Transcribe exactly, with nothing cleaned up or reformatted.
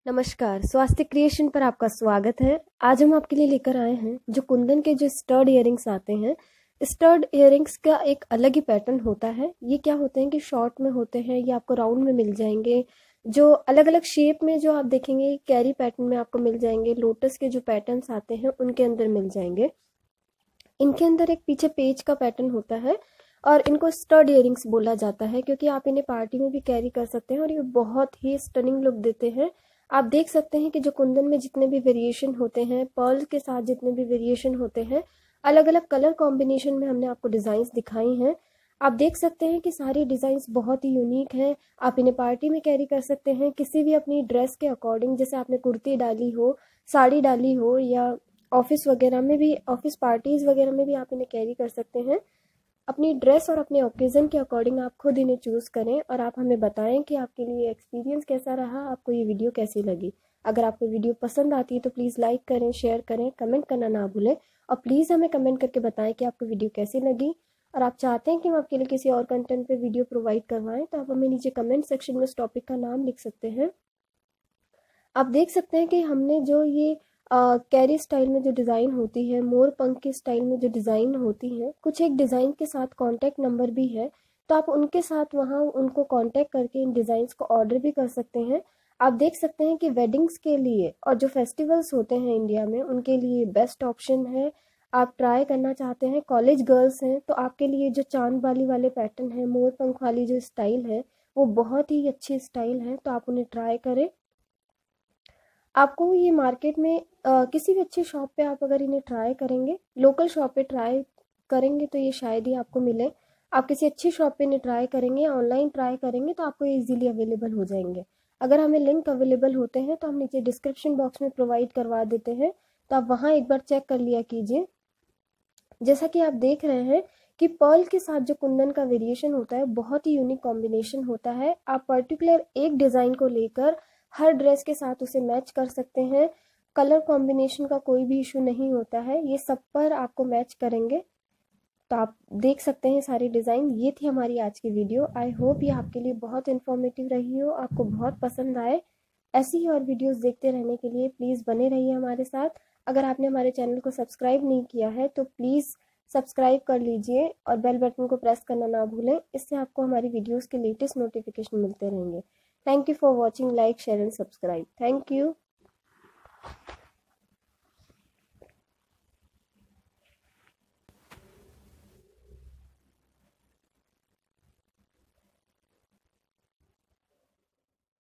नमस्कार, स्वास्थ्य क्रिएशन पर आपका स्वागत है। आज हम आपके लिए लेकर आए हैं जो कुंदन के जो स्टड इयरिंग्स आते हैं। स्टड इयरिंग्स का एक अलग ही पैटर्न होता है। ये क्या होते हैं कि शॉर्ट में होते हैं, ये आपको राउंड में मिल जाएंगे। जो अलग अलग शेप में जो आप देखेंगे कैरी पैटर्न में आपको मिल जाएंगे। लोटस के जो पैटर्न्स आते हैं उनके अंदर मिल जाएंगे। इनके अंदर एक पीछे पेज का पैटर्न होता है और इनको स्टड इयरिंग्स बोला जाता है क्योंकि आप इन्हें पार्टी में भी कैरी कर सकते हैं और ये बहुत ही स्टनिंग लुक देते हैं। आप देख सकते हैं कि जो कुंदन में जितने भी वेरिएशन होते हैं, पर्ल के साथ जितने भी वेरिएशन होते हैं, अलग अलग कलर कॉम्बिनेशन में हमने आपको डिज़ाइंस दिखाई हैं। आप देख सकते हैं कि सारी डिज़ाइंस बहुत ही यूनिक हैं। आप इन्हें पार्टी में कैरी कर सकते हैं किसी भी अपनी ड्रेस के अकॉर्डिंग। जैसे आपने कुर्ती डाली हो, साड़ी डाली हो, या ऑफिस वगैरह में भी, ऑफिस पार्टीज़ वगैरह में भी आप इन्हें कैरी कर सकते हैं। अपनी ड्रेस और अपने ओकेज़न के अकॉर्डिंग आप खुद इन्हें चूज़ करें और आप हमें बताएं कि आपके लिए एक्सपीरियंस कैसा रहा, आपको ये वीडियो कैसी लगी। अगर आपको वीडियो पसंद आती है तो प्लीज़ लाइक करें, शेयर करें, कमेंट करना ना भूलें और प्लीज़ हमें कमेंट करके बताएं कि आपको वीडियो कैसी लगी। और आप चाहते हैं कि हम आपके लिए किसी और कंटेंट पर वीडियो प्रोवाइड करवाएँ तो आप हमें नीचे कमेंट सेक्शन में उस टॉपिक का नाम लिख सकते हैं। आप देख सकते हैं कि हमने जो ये कैरी स्टाइल में जो डिज़ाइन होती है, मोर पंख के स्टाइल में जो डिज़ाइन होती है, कुछ एक डिज़ाइन के साथ कॉन्टैक्ट नंबर भी है, तो आप उनके साथ वहाँ उनको कॉन्टैक्ट करके इन डिज़ाइंस को ऑर्डर भी कर सकते हैं। आप देख सकते हैं कि वेडिंग्स के लिए और जो फेस्टिवल्स होते हैं इंडिया में, उनके लिए बेस्ट ऑप्शन है। आप ट्राई करना चाहते हैं, कॉलेज गर्ल्स हैं, तो आपके लिए जो चांद बाली वाले पैटर्न है, मोर पंख वाली जो स्टाइल है, वो बहुत ही अच्छी स्टाइल है, तो आप उन्हें ट्राई करें। आपको ये मार्केट में आ, किसी भी अच्छी शॉप पे आप अगर इन्हें ट्राई करेंगे, लोकल शॉप पे ट्राई करेंगे तो ये शायद ही आपको मिले। आप किसी अच्छी शॉप पे इन्हें ट्राई करेंगे या ऑनलाइन ट्राई करेंगे तो आपको ये इजीली अवेलेबल हो जाएंगे। अगर हमें लिंक अवेलेबल होते हैं तो हम नीचे डिस्क्रिप्शन बॉक्स में प्रोवाइड करवा देते हैं, तो आप वहाँ एक बार चेक कर लिया कीजिए। जैसा कि आप देख रहे हैं कि पर्ल के साथ जो कुंदन का वेरिएशन होता है बहुत ही यूनिक कॉम्बिनेशन होता है। आप पर्टिकुलर एक डिज़ाइन को लेकर हर ड्रेस के साथ उसे मैच कर सकते हैं। कलर कॉम्बिनेशन का कोई भी इशू नहीं होता है, ये सब पर आपको मैच करेंगे। तो आप देख सकते हैं सारी डिज़ाइन। ये थी हमारी आज की वीडियो। आई होप ये आपके लिए बहुत इन्फॉर्मेटिव रही हो, आपको बहुत पसंद आए। ऐसी ही और वीडियोस देखते रहने के लिए प्लीज़ बने रहिए हमारे साथ। अगर आपने हमारे चैनल को सब्सक्राइब नहीं किया है तो प्लीज़ सब्सक्राइब कर लीजिए और बेल बटन को प्रेस करना ना भूलें। इससे आपको हमारी वीडियोस के लेटेस्ट नोटिफिकेशन मिलते रहेंगे। Thank you for watching. Like, share and subscribe. Thank you.